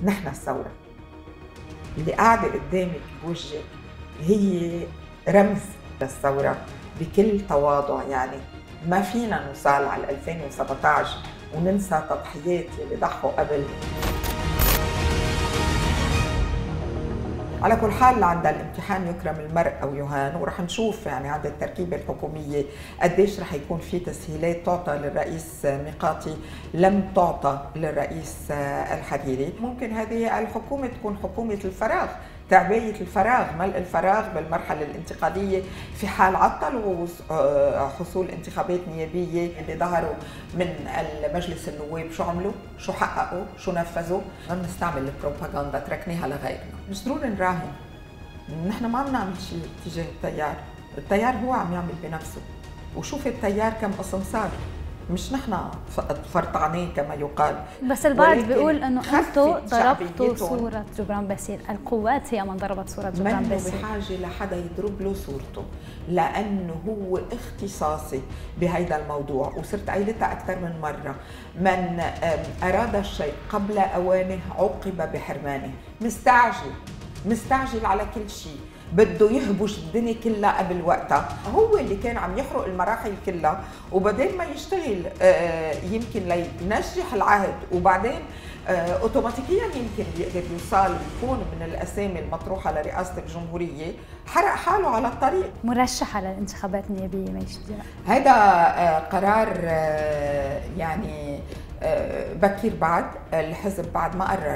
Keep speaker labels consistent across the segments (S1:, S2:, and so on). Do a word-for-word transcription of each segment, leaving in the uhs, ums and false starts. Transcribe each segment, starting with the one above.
S1: نحن الثورة اللي قاعدة قدامك بوجهك هي رمز للثورة بكل تواضع. يعني ما فينا نوصل على ألفين وسبعة عشر وننسى تضحيات اللي ضحوا قبل. على كل حال عند الامتحان يكرم المرء أو يهان، ورح نشوف يعني عند التركيبة الحكومية قديش رح يكون في تسهيلات تعطى للرئيس ميقاتي لم تعطى للرئيس الحريري. ممكن هذه الحكومة تكون حكومة الفراغ، تعبئة الفراغ، ملء الفراغ بالمرحلة الانتقالية في حال عطلوا حصول انتخابات نيابية. اللي ظهروا من المجلس النواب شو عملوا؟ شو حققوا؟ شو نفذوا؟ ما بنستعمل البروباغندا، تركناها لغيرنا. مش ضروري نراهن، نحن ما عم نعمل شيء تجاه التيار، التيار هو عم يعمل بنفسه. وشوف التيار كم قسم صار، مش نحن فرطعناه كما يقال.
S2: بس البعض بيقول انه انتم ضربتوا صورة جبران باسيل، القوات هي من ضربت صورة جبران باسيل.
S1: منه بحاجة لحدا يضرب له صورته، لأنه هو اختصاصي بهيدا الموضوع، وصرت قايلتها أكثر من مرة. من أراد الشيء قبل أوانه عوقب بحرمانه. مستعجل مستعجل على كل شيء، بده يهبش الدنيا كلها قبل وقتها. هو اللي كان عم يحرق المراحل كلها، وبعدين ما يشتغل يمكن لينجح العهد، وبعدين اوتوماتيكيا يمكن يقدر يوصل يكون من الاسامي المطروحه لرئاسه الجمهوريه. حرق حاله على الطريق.
S2: مرشحه للانتخابات النيابيه ماشي.
S1: هذا قرار يعني بكير، بعد الحزب بعد ما قرر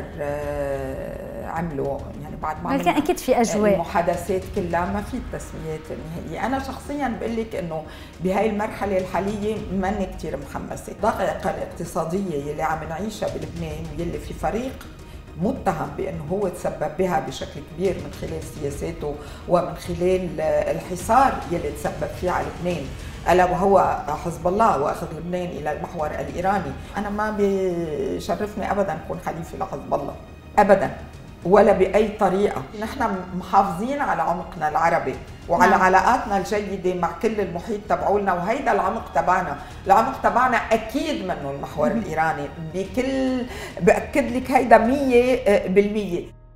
S1: عمله، يعني بعد ما
S2: لكن اكيد في اجواء
S1: المحادثات كلها، ما في التسميات النهائيه. انا شخصيا بقول لك انه بهاي المرحله الحاليه ماني كثير محمسه. الضغط الاقتصاديه اللي عم نعيشها بلبنان، يلي في فريق متهم بانه هو تسبب بها بشكل كبير من خلال سياساته ومن خلال الحصار يلي تسبب فيه على لبنان، ألا وهو حزب الله وأخذ لبنان إلى المحور الإيراني. أنا ما بيشرفني أبداً أكون حليفة لحزب الله أبداً ولا بأي طريقة. نحن محافظين على عمقنا العربي وعلى نعم. علاقاتنا الجيدة مع كل المحيط تبعولنا، وهيدا العمق تبعنا. العمق تبعنا أكيد منه المحور الإيراني، بكل بأكد لك هيدا مية بالمية.